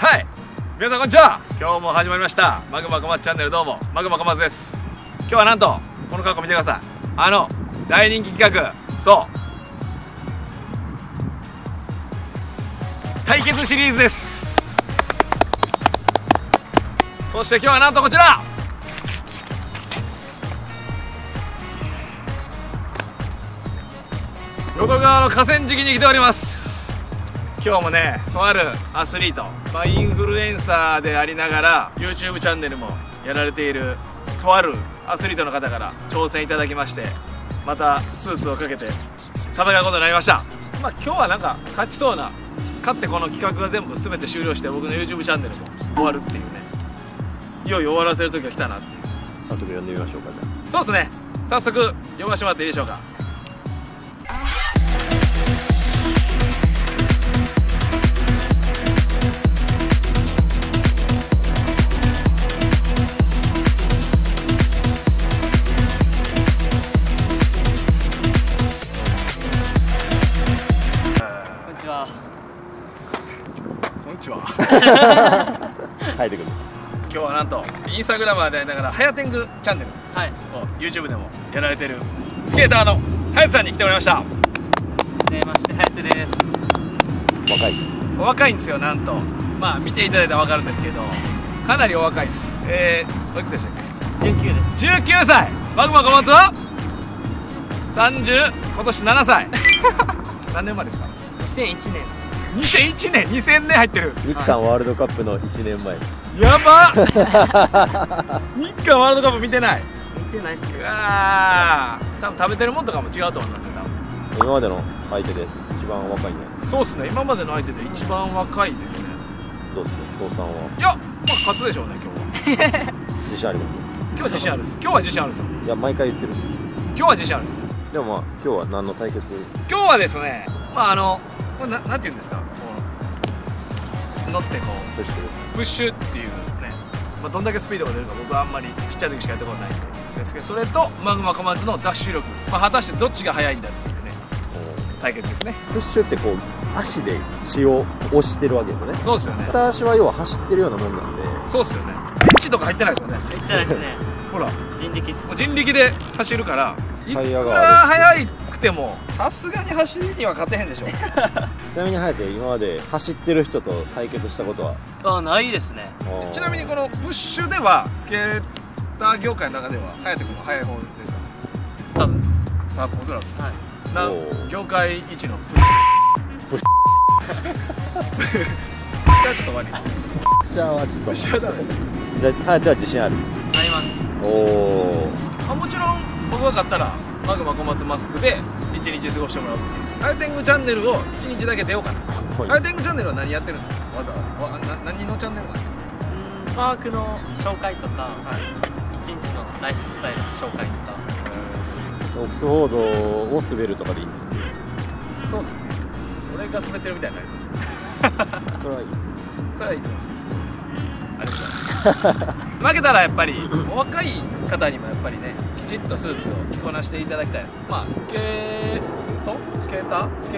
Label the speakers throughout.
Speaker 1: はい、皆さんこんにちは。今日も始まりましたマグマ小松チャンネル。どうもマグマ小松です。今日はなんとこの格好見てください。大人気企画、そう対決シリーズです。そして今日はなんとこちら、淀川の河川敷に来ております。今日もね、とあるアスリート、インフルエンサーでありながら YouTube チャンネルもやられているとあるアスリートの方から挑戦いただきまして、またスーツをかけて戦うことになりました。今日はなんか勝ちそうな、勝ってこの企画が全部全て終了して僕の YouTube チャンネルも終わるっていうね、いよいよ終わらせる時が来たなっていう。
Speaker 2: 早速呼んでみましょうか。
Speaker 1: そうですね、早速呼ばせてもらっていいでしょうか。こんにちは。
Speaker 2: ハイデ君です。
Speaker 1: 今日はなんとインスタグラマーでありながらはやてんぐチャンネルを YouTube でもやられてるスケーターのはやてさんに来てもらいました。
Speaker 3: はじめまして、はやてです。
Speaker 2: 若いです。
Speaker 1: お若いんですよ。なんと見ていただいたら分かるんですけど、かなりお若いです。おいくつでしたっけ
Speaker 3: 19です。
Speaker 1: 19歳。マグマ小松は30、今年7歳。何年前ですか
Speaker 3: 2001年。
Speaker 1: 2001年、2000年入ってる。
Speaker 2: 日韓ワールドカップの1年前です。
Speaker 1: やばっ。日韓ワールドカップ見てない。
Speaker 3: 見てないっすけど。
Speaker 1: うわー、多分食べてるもんとかも違うと思いますよ。多分
Speaker 2: 今までの相手で一番若いんじゃないですか。
Speaker 1: そうっすね、今までの相手で一番若いですね。
Speaker 2: どうですか、父さんは。
Speaker 1: いや、勝つでしょうね、今日は。
Speaker 2: 自信あります。
Speaker 1: 今日は自信あるです。今日は自信あるです。
Speaker 2: いや、毎回言ってる。
Speaker 1: 今日は自信あるです。
Speaker 2: でも今日は何の対決。
Speaker 1: 今日はですね、これなんて言うんですか、こう乗ってこう
Speaker 2: プッシュです。
Speaker 1: プッシュっていうね、どんだけスピードが出るか僕はあんまりちっちゃい時しかやったことないんですけど、それとマグマ小松のダッシュ力、果たしてどっちが速いんだっていうね対決ですね。
Speaker 2: プッシュってこう足で血を押してるわけですよね。
Speaker 1: そうですよね。
Speaker 2: 片足は要は走ってるようなもんなんで。
Speaker 1: そうですよね。エンジンとか入ってないですよね。
Speaker 3: 入ってないですね。
Speaker 1: ほら、
Speaker 3: 人力っす。
Speaker 1: もう人力で走るから、いく
Speaker 2: タイヤが
Speaker 1: ら速くてもさすがに走りには勝てへんでしょ。
Speaker 2: ちなみに颯、今まで走ってる人と対決したことは。
Speaker 3: ないですね。
Speaker 1: ちなみにこのプッシュではスケーター業界の中では颯君の速い方ですか。
Speaker 3: 多分
Speaker 1: おそらく
Speaker 3: はい。
Speaker 1: 業界一の
Speaker 2: プッシ
Speaker 1: ュちょっと悪いですね。
Speaker 2: プッシャーはちょっと。
Speaker 1: プッシャーだね。
Speaker 2: じゃあ、は自信ある。
Speaker 3: あります。
Speaker 2: おお。
Speaker 1: もちろん僕が勝ったらマグマ小松マスクで1日過ごしてもらう。ハヤテングチャンネルを1日だけ出ようかな。ハヤテングチャンネルは何やってるんですか。わざわざ何のチャンネルなんですか。
Speaker 3: パークの紹介とか、一日のライフスタイルの紹介とか。
Speaker 2: オックスフォードを滑るとかでいいんですよ。
Speaker 1: そうっすね。俺が滑ってるみたいになります。
Speaker 2: それはいいですよ。
Speaker 1: それはいつもですけど。ありがとうございます。負けたらやっぱりお若い方にもやっぱりね、きちっとスーツを着こなしていただきたい。スケートってあるんですか。ス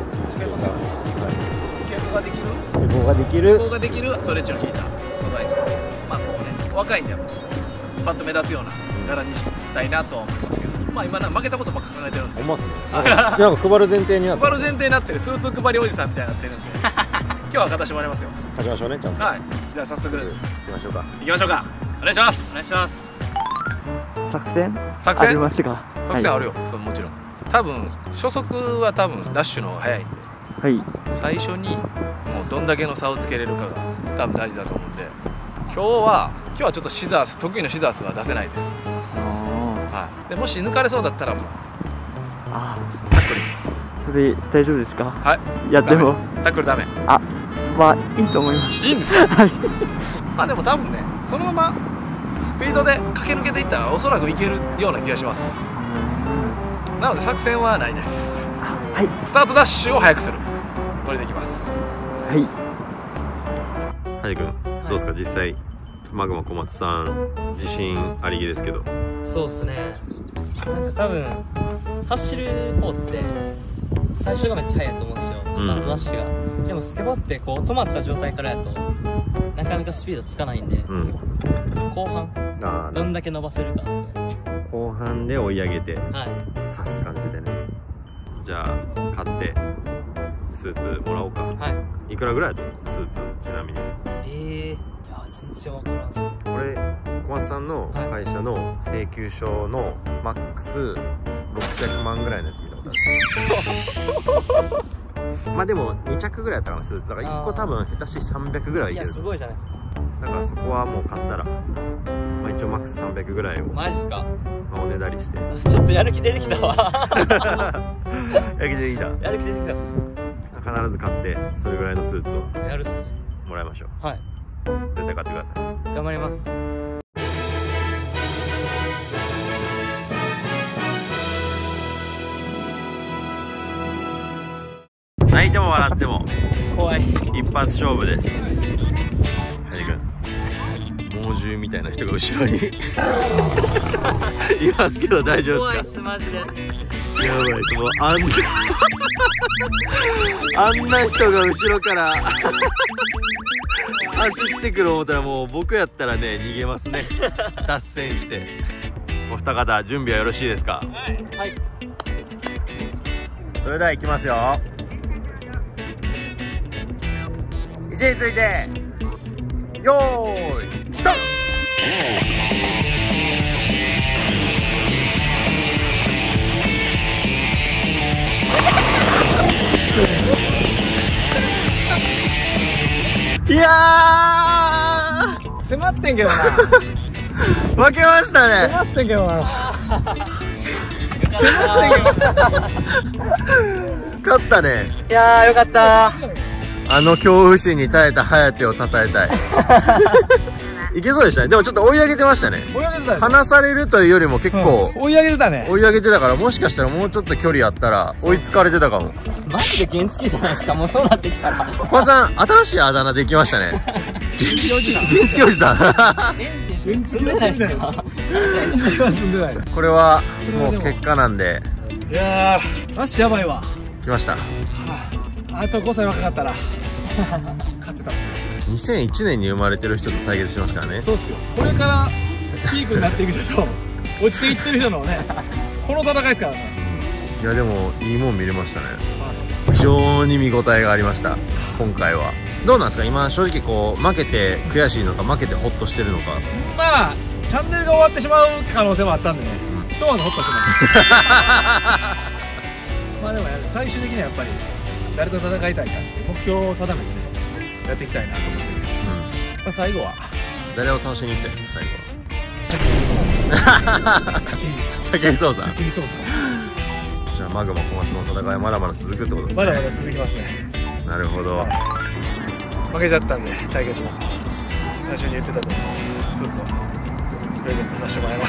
Speaker 1: ケートができる。
Speaker 2: スケボーができる。
Speaker 1: スケボーができるストレッチの効いた素材とか、こうね、若いんでやっぱパッと目立つような柄にしたいなとは思いますけど、今負けたことばっか考えてるんですけど。
Speaker 2: ほんまっすね。なんか配る前提になって。
Speaker 1: 配る前提になってる、スーツ配りおじさんみたいになってるんで今日は勝たしてもらいますよ。
Speaker 2: 勝ちましょうね、ちゃんと。
Speaker 1: はい、じゃあ早速
Speaker 2: 行きましょうか。
Speaker 1: 行きましょうか。お願いします。
Speaker 3: お願いします。
Speaker 1: 作戦
Speaker 3: ありますが。
Speaker 1: 作戦あるよ、それもちろん。多分初速はダッシュの方が速いんで、
Speaker 3: はい。
Speaker 1: 最初にもうどんだけの差をつけれるかが多分大事だと思うんで、今日はちょっとシザース、得意のシザースは出せないです。はい、でもし抜かれそうだったらもうタックルいきます。
Speaker 3: それ大丈夫ですか。
Speaker 1: はい。
Speaker 3: いやでも
Speaker 1: タックルダメ。
Speaker 3: いいと思います。
Speaker 1: いいんですか。
Speaker 3: はい。
Speaker 1: でも多分ね、そのままスピードで駆け抜けていったらおそらくいけるような気がします。なので作戦はないです。
Speaker 3: はい。
Speaker 1: スタートダッシュを速くする、これでいきます。
Speaker 3: はい。
Speaker 2: はじくん、どうですか、実際マグマ小松さん自信ありげですけど。
Speaker 4: そうですね。なんか多分走る方って最初がめっちゃ速いと思うんですよ、スタートダッシュが。 でもスケボーってこう止まった状態からやとなかなかスピードつかないんで、
Speaker 2: うん。
Speaker 4: 後半
Speaker 2: あ
Speaker 4: どんだけ伸ばせるかって。
Speaker 2: 後半で追い上げて
Speaker 4: はい
Speaker 2: 刺す感じでね。じゃあ買ってスーツもらおうか。
Speaker 4: はい
Speaker 2: くらぐらいだとスーツちなみに。
Speaker 4: いや全然わからんすよ。
Speaker 2: 俺小松さんの会社の請求書のマックス600万ぐらいのやつ見たことある。まあでも2着ぐらいやったかなスーツだから1個多分下手し300ぐらいはいける。
Speaker 4: いやすごいじゃないですか。
Speaker 2: だからそこはもう買ったら、まあ、一応マックス300ぐらいを、
Speaker 4: マジっすか。
Speaker 2: まあ、おねだりして
Speaker 4: ちょっとやる気出てきたわ。
Speaker 2: やる気でいいだ。
Speaker 4: やる気出てきたっす。
Speaker 2: 必ず買ってそれぐらいのスーツを
Speaker 4: やるっす。
Speaker 2: もらいましょう。
Speaker 4: はい
Speaker 2: 絶対買ってください。
Speaker 4: 頑張ります。
Speaker 2: 泣いても笑っても
Speaker 4: 怖い。
Speaker 2: 一発勝負です。はじくん、猛獣みたいな人が後ろにいますけど大丈夫
Speaker 4: 怖いっ
Speaker 2: です
Speaker 4: すマジで。
Speaker 2: か？やばいです。もうあんな人が後ろから走ってくる思ったら、もう僕やったらね逃げますね。脱線して。お二方準備はよろしいですか？
Speaker 4: はい。
Speaker 2: それでは行きますよ。位置についてよーいドン。いやー
Speaker 1: 迫ってんけどな。
Speaker 2: 負けましたね。
Speaker 1: 迫ってんけどな。
Speaker 2: 勝ったね。
Speaker 4: いやーよかったー。
Speaker 2: あの恐怖心に耐えた颯を称えたい。いけそうでしたね。でもちょっと追い上げてましたね。
Speaker 1: 追い上げてたね。
Speaker 2: 離されるというよりも結構、
Speaker 1: 追い上げてたね。
Speaker 2: 追い上げてたから、もしかしたらもうちょっと距離あったら追いつかれてたかも。
Speaker 4: マジで原付じゃないですか。もうそうなってきたら。
Speaker 2: 小松さん、新しいあだ名できましたね。原付おじさん。
Speaker 4: エンジン積んでないですか。
Speaker 1: エンジンは積んでない。
Speaker 2: これはもう結果なんで、
Speaker 1: いやー、足やばいわ。
Speaker 2: 来ました。
Speaker 1: あと5歳若かったら勝ってたっすね。
Speaker 2: 2001年に生まれてる人と対決しますからね。
Speaker 1: そうっすよ。これからピークになっていく人と落ちていってる人のね、この戦いですからね。
Speaker 2: いやでもいいもん見れましたね。非常に見応えがありました。今回はどうなんですか？今正直こう負けて悔しいのか負けてホッとしてるのか。
Speaker 1: まあチャンネルが終わってしまう可能性もあったんでね、一晩のホッとしてます。まあでも最終的にはやっぱり誰と戦いたいかっていう目標を定めてねやっていきたいなと思ってる。まあ最後は
Speaker 2: 誰を倒しに行きたいですか？
Speaker 1: 武
Speaker 2: 井壮さん。
Speaker 1: 井壮さ
Speaker 2: じゃあマグマ小松の戦いはまだまだ続くってことですね。
Speaker 1: んまだまだ続きますね。
Speaker 2: なるほど。
Speaker 1: 負けちゃったんで対決も最初に言ってたとスーツをプレゼントさせてもらいます。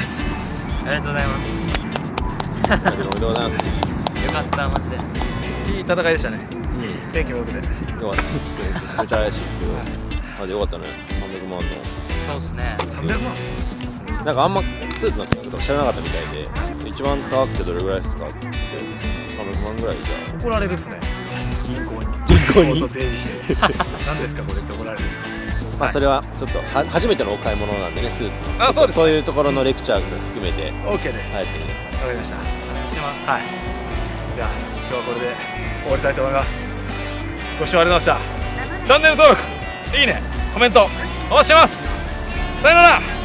Speaker 4: ありがとうございます。
Speaker 2: おめでとうございます。
Speaker 4: よかったマジで。
Speaker 1: いい戦いでしたね。天気も良くて。
Speaker 2: よかった。天気めちゃめちゃ怪しいですけど。あ、でよかったね。300万の。
Speaker 4: そうっすね。
Speaker 1: 300万。
Speaker 2: なんかあんまスーツの金額とか知らなかったみたいで、一番高くてどれぐらいですかって300万ぐらいじゃ。
Speaker 1: 怒られるっすね。銀行にと税理士に何ですかこれって怒られるっす。
Speaker 2: まあそれはちょっと初めてのお買い物なんでね、スーツの。
Speaker 1: あ、そうです。
Speaker 2: そういうところのレクチャー含めて
Speaker 1: OK です。
Speaker 2: あえてね。
Speaker 1: わかりました。
Speaker 4: お願いします。
Speaker 1: はい。じゃあ今日はこれで終わりたいと思います。ご視聴ありがとうございました。チャンネル登録、いいね、コメントお待ちしてます。さよなら。